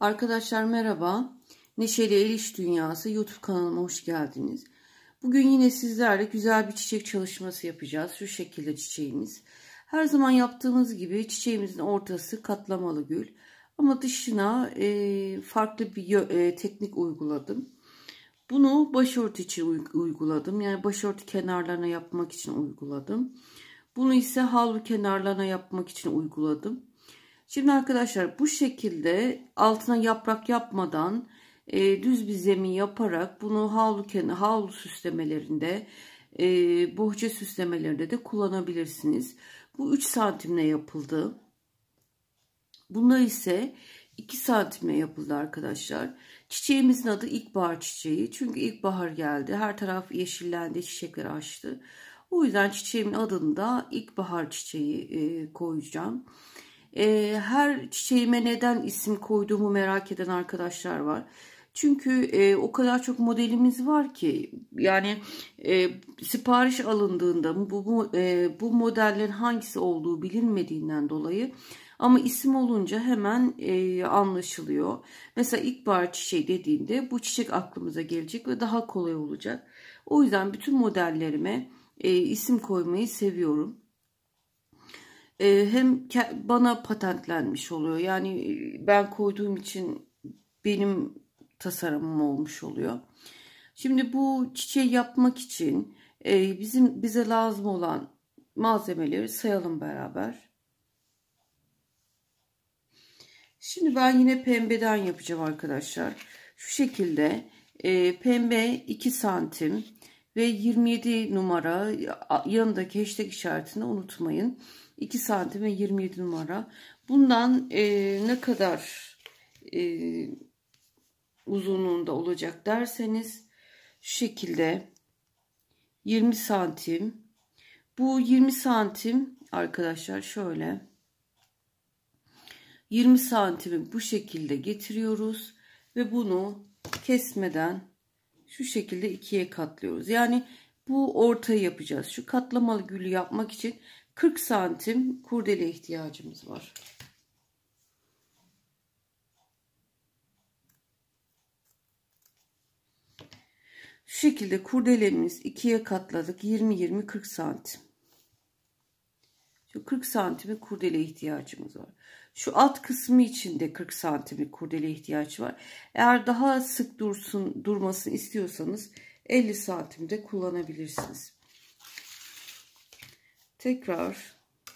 Arkadaşlar merhaba. Neşeli El İş Dünyası YouTube kanalıma hoş geldiniz. Bugün yine sizlerle güzel bir çiçek çalışması yapacağız. Şu şekilde çiçeğimiz. Her zaman yaptığımız gibi çiçeğimizin ortası katlamalı gül. Ama dışına farklı bir teknik uyguladım. Bunu başörtü için uyguladım. Yani başörtü kenarlarına yapmak için uyguladım. Bunu ise havlu kenarlarına yapmak için uyguladım. Şimdi arkadaşlar bu şekilde altına yaprak yapmadan düz bir zemin yaparak bunu havlu süslemelerinde, bohça süslemelerinde de kullanabilirsiniz. Bu 3 santimle yapıldı. Bunlar ise 2 santimle yapıldı arkadaşlar. Çiçeğimizin adı ilkbahar çiçeği. Çünkü ilkbahar geldi. Her taraf yeşillendi, çiçekler açtı. O yüzden çiçeğimin adını da ilkbahar çiçeği koyacağım. Her çiçeğime neden isim koyduğumu merak eden arkadaşlar var. Çünkü o kadar çok modelimiz var ki yani sipariş alındığında bu modellerin hangisi olduğu bilinmediğinden dolayı ama isim olunca hemen anlaşılıyor. Mesela ilkbahar çiçeği dediğinde bu çiçek aklımıza gelecek ve daha kolay olacak. O yüzden bütün modellerime isim koymayı seviyorum. Hem bana patentlenmiş oluyor. Yani ben koyduğum için benim tasarımım olmuş oluyor. Şimdi bu çiçeği yapmak için bize lazım olan malzemeleri sayalım beraber. Şimdi ben yine pembeden yapacağım arkadaşlar. Şu şekilde pembe 2 santim ve 27 numara yanındaki hashtag işaretini unutmayın. 2 santim ve 27 numara. Bundan ne kadar uzunluğunda olacak derseniz şu şekilde 20 santim. Bu 20 santim arkadaşlar şöyle 20 santimi bu şekilde getiriyoruz ve bunu kesmeden şu şekilde ikiye katlıyoruz. Yani bu ortayı yapacağız. Şu katlamalı gülü yapmak için 40 santim kurdele ihtiyacımız var. Şu şekilde kurdelemiz ikiye katladık. 20-20-40 santim. Şu 40 santimi kurdele ihtiyacımız var. Şu alt kısmı için de 40 santimlik kurdele ihtiyaç var. Eğer daha sık durmasını istiyorsanız 50 santimde kullanabilirsiniz. Tekrar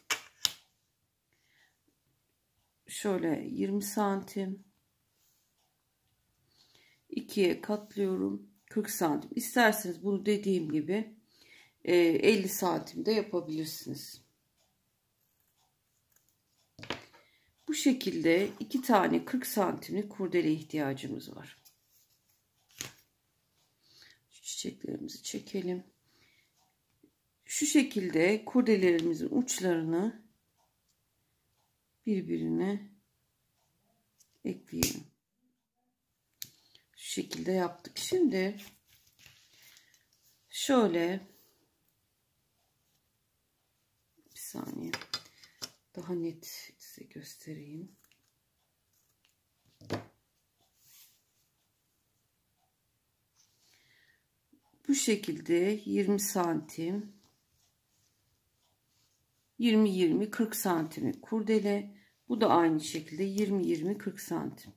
şöyle 20 santim ikiye katlıyorum. 40 santim. İsterseniz bunu dediğim gibi 50 santimde yapabilirsiniz. Bu şekilde 2 tane 40 santimlik kurdele ihtiyacımız var. Şu çiçeklerimizi çekelim. Şu şekilde kurdelerimizin uçlarını birbirine ekleyelim. Şu şekilde yaptık. Şimdi şöyle bir saniye daha net size göstereyim. Bu şekilde 20 santim 20-20-40 santim kurdele. Bu da aynı şekilde 20-20-40 santim.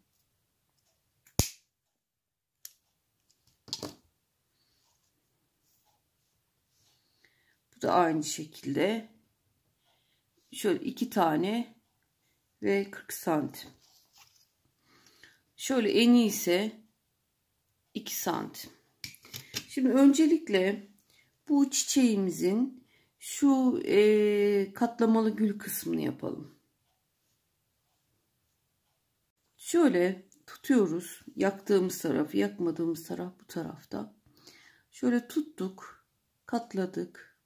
Bu da aynı şekilde. Şöyle 2 tane ve 40 santim. Şöyle eni ise 2 santim. Şimdi öncelikle bu çiçeğimizin şu katlamalı gül kısmını yapalım. Şöyle tutuyoruz. Yaktığımız tarafı, yakmadığımız taraf bu tarafta. Şöyle tuttuk, katladık.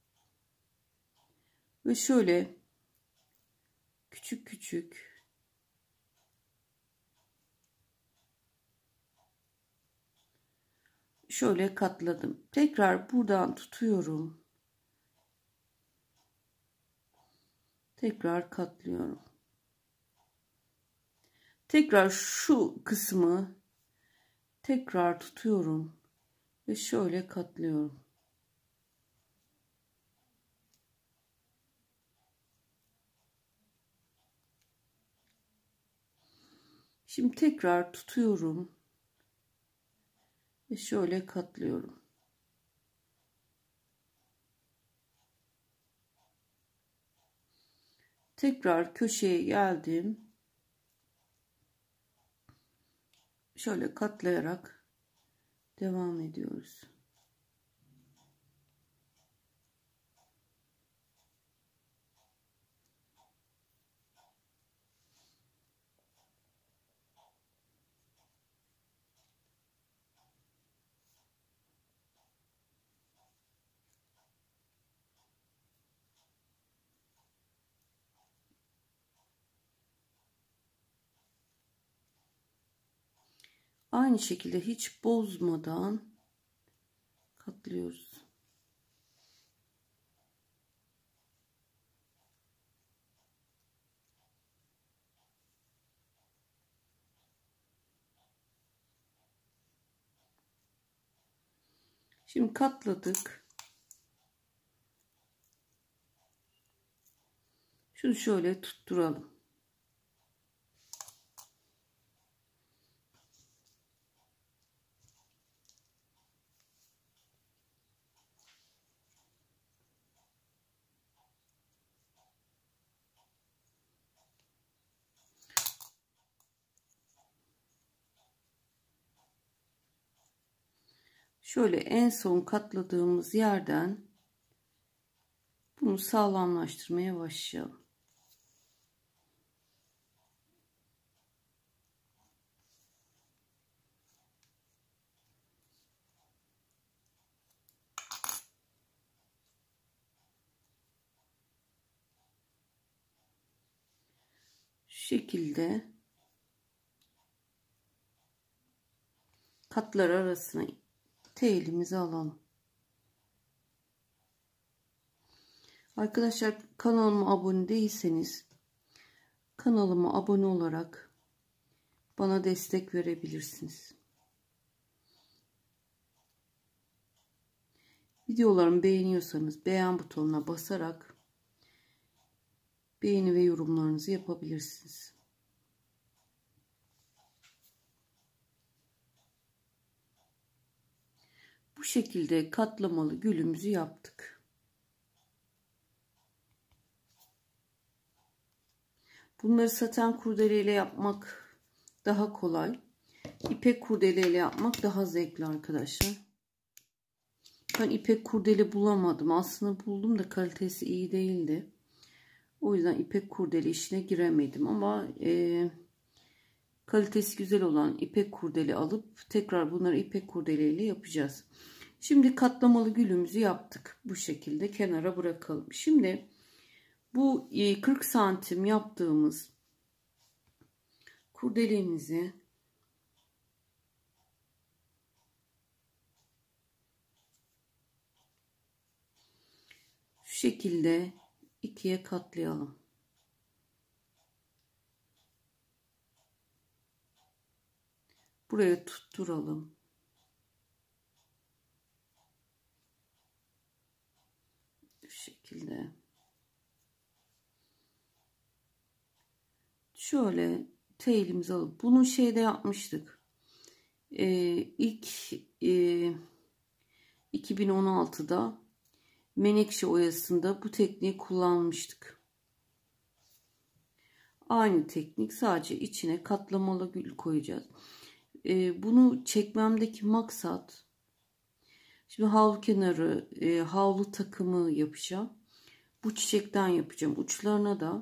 Ve şöyle küçük küçük şöyle katladım. Tekrar buradan tutuyorum. Tekrar katlıyorum. Tekrar şu kısmı tekrar tutuyorum ve şöyle katlıyorum. Şimdi tekrar tutuyorum ve şöyle katlıyorum. Tekrar köşeye geldim. Şöyle katlayarak devam ediyoruz. Aynı şekilde hiç bozmadan katlıyoruz. Şimdi katladık. Şunu şöyle tutturalım. Şöyle en son katladığımız yerden bunu sağlamlaştırmaya başlayalım. Şu şekilde katlar arasına telimizi alalım. Arkadaşlar, kanalıma abone değilseniz kanalıma abone olarak bana destek verebilirsiniz. Videolarımı beğeniyorsanız beğen butonuna basarak beğeni ve yorumlarınızı yapabilirsiniz. Bu şekilde katlamalı gülümüzü yaptık. Bunları saten kurdeleyle yapmak daha kolay. İpek kurdeleyle yapmak daha zevkli arkadaşlar. Ben ipek kurdele bulamadım. Aslında buldum da kalitesi iyi değildi. O yüzden ipek kurdele işine giremedim. Ama kalitesi güzel olan ipek kurdele alıp tekrar bunları ipek kurdeleyle yapacağız. Şimdi katlamalı gülümüzü yaptık. Bu şekilde kenara bırakalım. Şimdi bu 40 santim yaptığımız kurdelemizi şu şekilde ikiye katlayalım. Buraya tutturalım. Şu şekilde. Şöyle telimizi alıp bunu şeyde yapmıştık. İlk 2016'da Menekşe oyasında bu tekniği kullanmıştık. Aynı teknik, sadece içine katlamalı gül koyacağız. Bunu çekmemdeki maksat, şimdi havlu kenarı havlu takımı yapacağım. Bu çiçekten yapacağım. Uçlarına da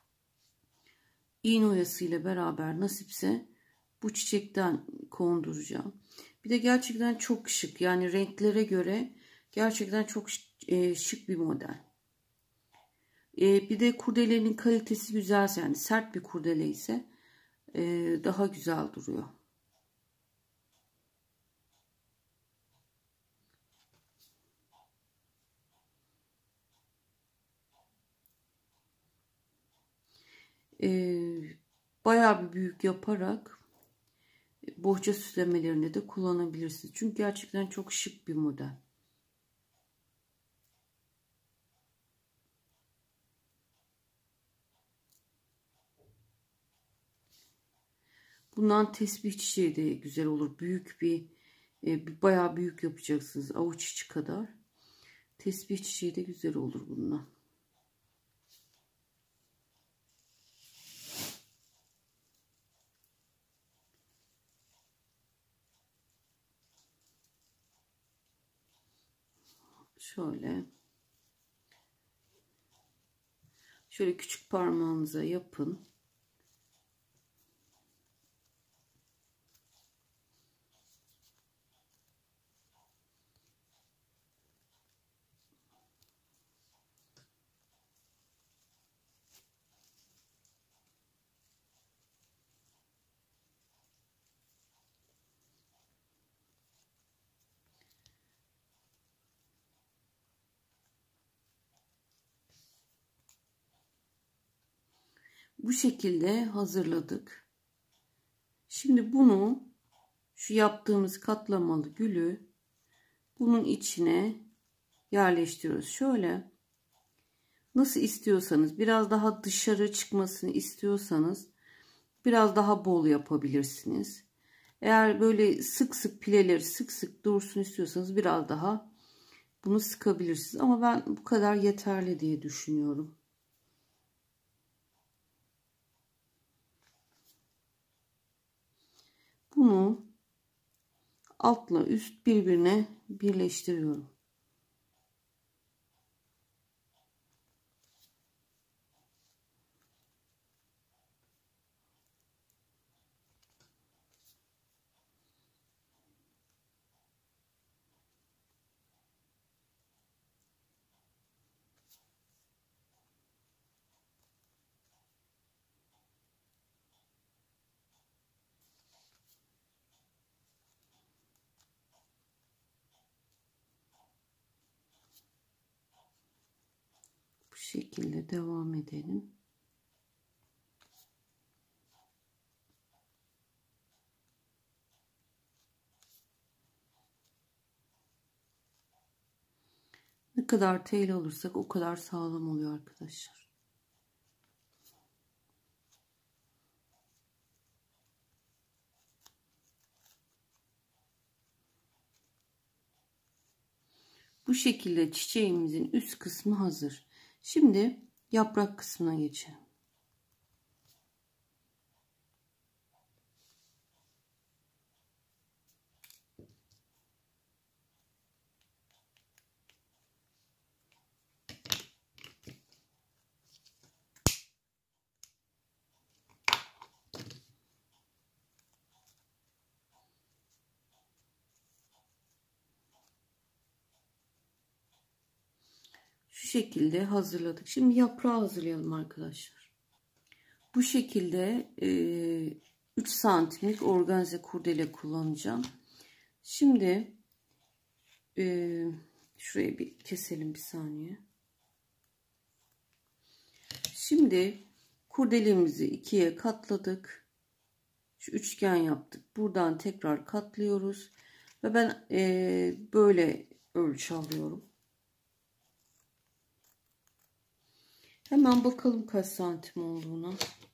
iğne oyası ile beraber nasipse bu çiçekten konduracağım. Bir de gerçekten çok şık, yani renklere göre gerçekten çok şık bir model. Bir de kurdelenin kalitesi güzelse, yani sert bir kurdele ise daha güzel duruyor. bayağı bir büyük yaparak bohça süslemelerinde de kullanabilirsiniz. Çünkü gerçekten çok şık bir model. Bundan tesbih çiçeği de güzel olur. Büyük bayağı büyük yapacaksınız. Avuç içi kadar. Tesbih çiçeği de güzel olur bundan. Şöyle küçük parmağınıza yapın. Bu şekilde hazırladık. Şimdi bunu, şu yaptığımız katlamalı gülü bunun içine yerleştiriyoruz. Şöyle, nasıl istiyorsanız, biraz daha dışarı çıkmasını istiyorsanız biraz daha bol yapabilirsiniz. Eğer böyle sık sık pileleri sık sık dursun istiyorsanız biraz daha bunu sıkabilirsiniz. Ama ben bu kadar yeterli diye düşünüyorum. Bunu altla üst birbirine birleştiriyorum. Bu şekilde devam edelim. Ne kadar tel alırsak o kadar sağlam oluyor arkadaşlar. Bu şekilde çiçeğimizin üst kısmı hazır. Şimdi yaprak kısmına geçelim. Şu şekilde hazırladık. Şimdi yaprağı hazırlayalım arkadaşlar. Bu şekilde 3 santimlik organze kurdele kullanacağım. Şimdi şurayı bir keselim bir saniye. Şimdi kurdelemizi ikiye katladık. Şu üçgen yaptık. Buradan tekrar katlıyoruz. Ve ben böyle ölçü alıyorum. Hemen bakalım kaç santim olduğuna.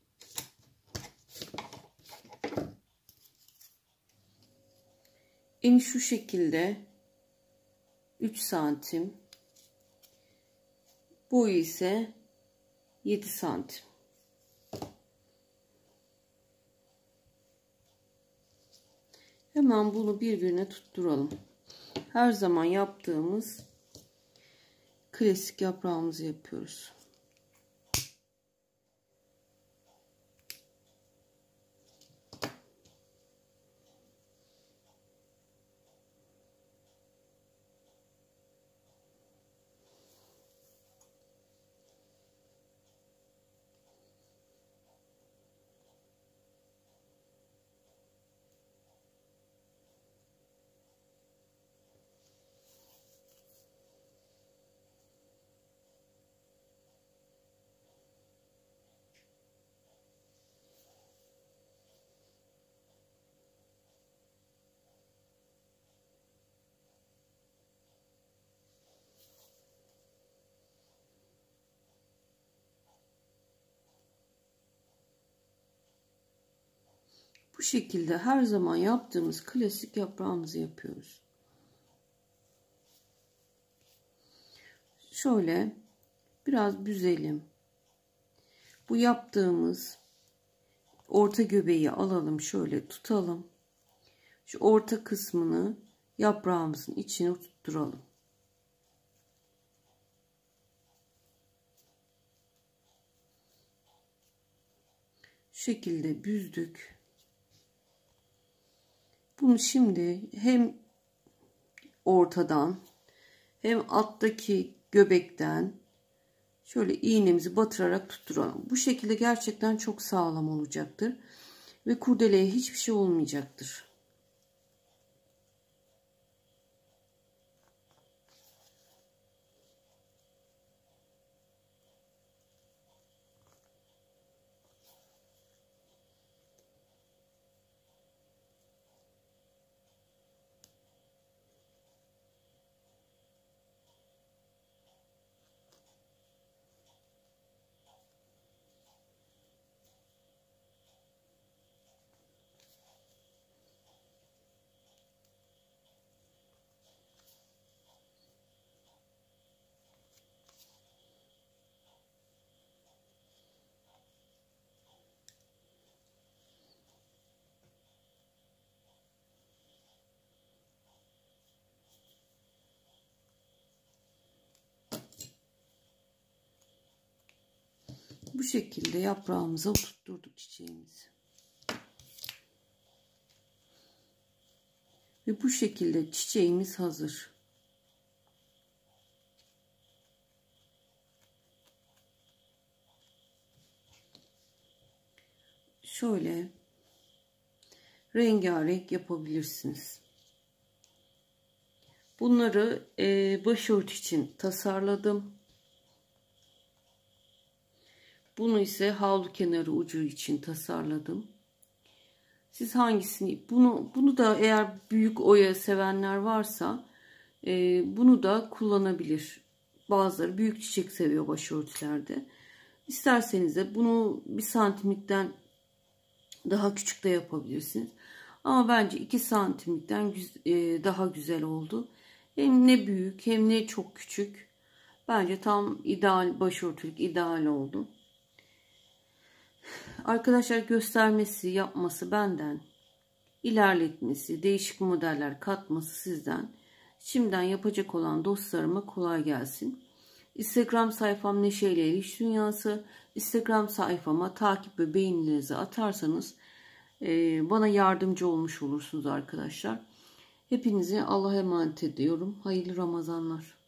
Eni şu şekilde 3 santim. Boyu ise 7 santim. Hemen bunu birbirine tutturalım. Her zaman yaptığımız klasik yaprağımızı yapıyoruz. Bu şekilde her zaman yaptığımız klasik yaprağımızı yapıyoruz. Şöyle biraz büzelim. Bu yaptığımız orta göbeği alalım, şöyle tutalım. Şu orta kısmını yaprağımızın içine tutturalım. Şu şekilde büzdük. Bunu şimdi hem ortadan hem alttaki göbekten şöyle iğnemizi batırarak tutturalım. Bu şekilde gerçekten çok sağlam olacaktır ve kurdeleye hiçbir şey olmayacaktır. Bu şekilde yaprağımıza tutturduk çiçeğimizi. Ve bu şekilde çiçeğimiz hazır. Şöyle rengarenk yapabilirsiniz. Bunları başörtü için tasarladım. Bunu ise havlu kenarı ucu için tasarladım. Siz hangisini, bunu da eğer büyük oya sevenler varsa bunu da kullanabilir. Bazıları büyük çiçek seviyor başörtülerde. İsterseniz de bunu 1 santimlikten daha küçük de yapabilirsiniz. Ama bence 2 santimlikten daha güzel oldu. Hem ne büyük hem ne çok küçük. Bence tam ideal, başörtülük ideal oldu. Arkadaşlar göstermesi, yapması benden. İlerletmesi, değişik modeller katması sizden. Şimdiden yapacak olan dostlarıma kolay gelsin. Instagram sayfam Neşeyle El İş Dünyası. Instagram sayfama takip ve beğenilerinizi atarsanız bana yardımcı olmuş olursunuz arkadaşlar. Hepinizi Allah'a emanet ediyorum. Hayırlı Ramazanlar.